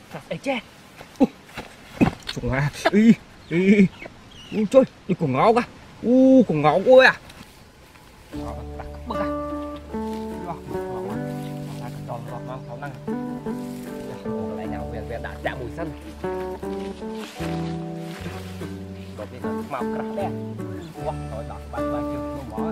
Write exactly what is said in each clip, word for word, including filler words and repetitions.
Ê che. Chúng à. Ý. Ý. Ui trời, đi cùng ngáo cả. U cùng ngáo quá à. Bực à. Lại nào về về đã chạm mùi sân. Bởi vì nó màu cắt đen. Wow, rồi đỏ bạn bạn chưa không bỏ.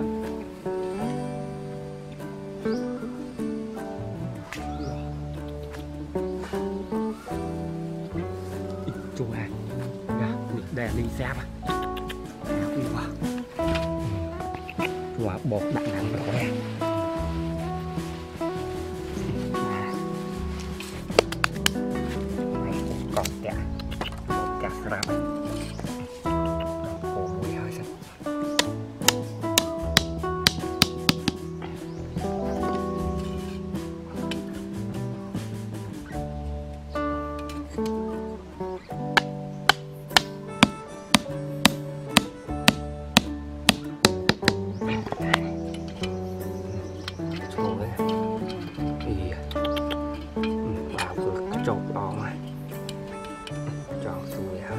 Chú à, nha, để đi xem à. Wow. Chú à, bột đặt nặng rồi nè. Còn cả, còn cả srap. Ồ, mùi hơi xanh. Chột to mà chọn xuôi thôi.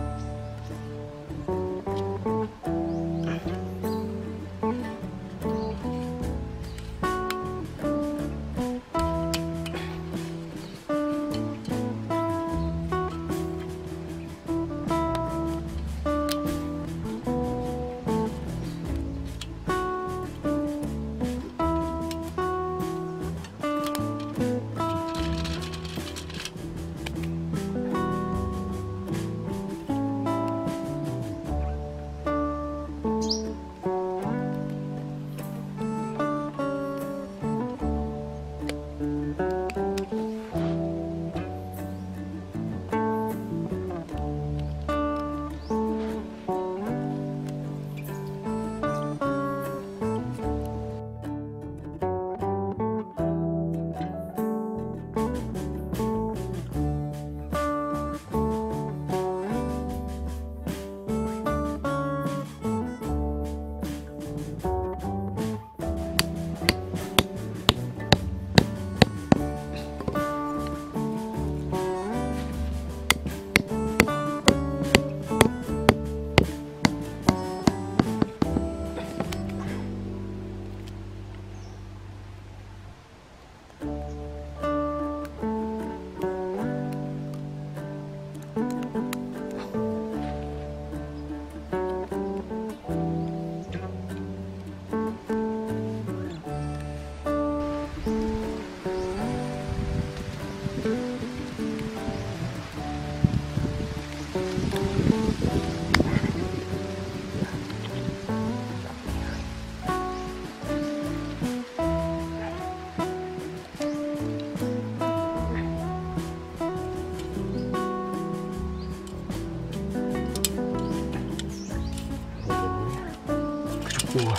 Ủa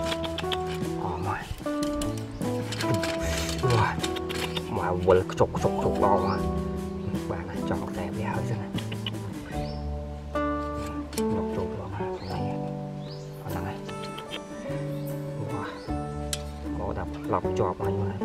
Ồ mày Ủa Mà quên chục chục chục to mà. Bạn này chọn đẹp với hơi thế này. Ngọc chục đó mà. Này Ở đằng này. Ủa Có đập lọc chọp này mà.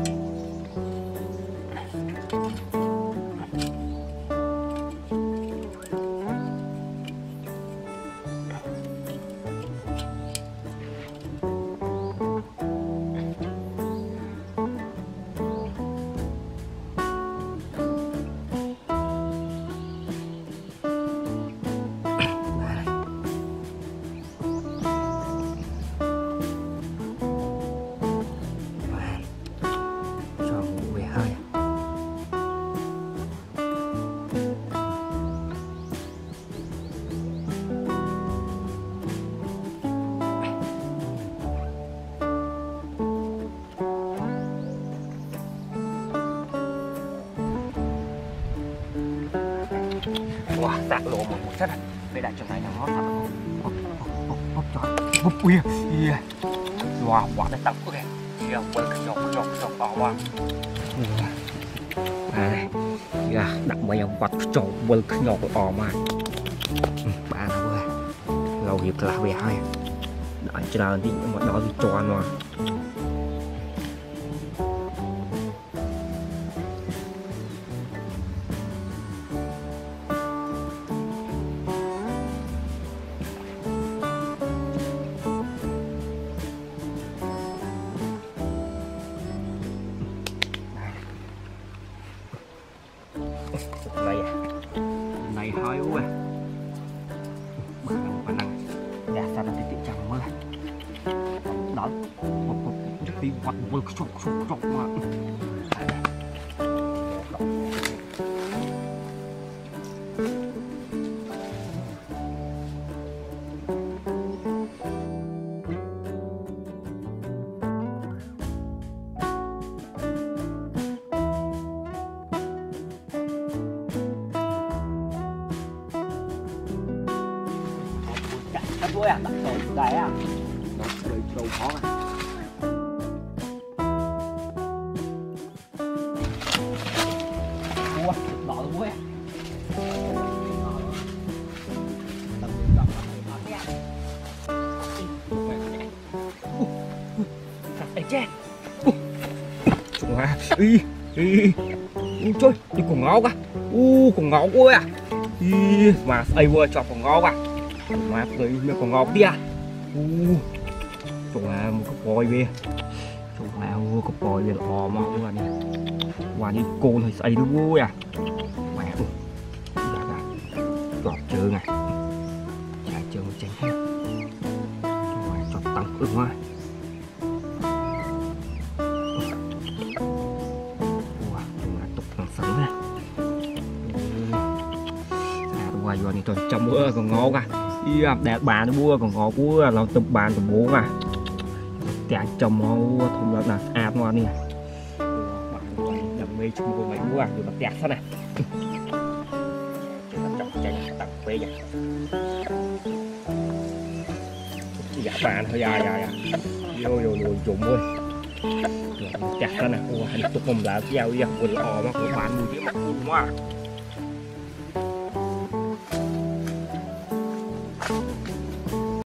Wah, tak lo mau muncul. Beda cuma yang mau tak. Hop, hop, hop, hop, hop, iya, iya. Wah, wah, dah tak oke. Siap, buat kesok, kesok, kesok bawah. Này, ya, đặt mấy ông quạt trộn bơi nhọc ỏ mà. Bạn nào ơi, lâu hiệp là về hay. Đợi chờ đi, mà đó thì tròn mà. này này hơi quá bữa nào khả năng nhà sao nó tiết chẳng mưa đó một một chút tí quạt một chút chút chút mà vui à, đặt sổ cái à, nó cười trâu khó à. Ủa, đỏ rồi vui à. Anh che. Chúng à, y, y, chơi, đi cùng ngáo cả, u, cùng ngáo vui à, y, mà ai vừa chọn cùng ngáo cả. Mà tới nó còn ngọt đi à. U chúng là một cái bòi về chúng là một cái bòi về lò mà các bạn này qua đi côn hay xây nó vui à mẹ ơi đã đã gọt chơi này chạy chơi một chén hết rồi chọc tăng ưng hoa chúng là tục thằng sống này à qua vô này tôi chăm bữa còn ngon à đi đẹp bàn nó mua còn ngọt quá là tập bàn tập bốn à chả chồng nó không là là à ngon nè bạn đam mê chung với mấy mua rồi nó đẹp thế này chồng chạy tặng về vậy dạ bàn thôi dài dài vô vô vô trụng ơi đẹp thế này ô hành tục mồm là giao giao quần ò mà của bạn mùi chứ mặt quá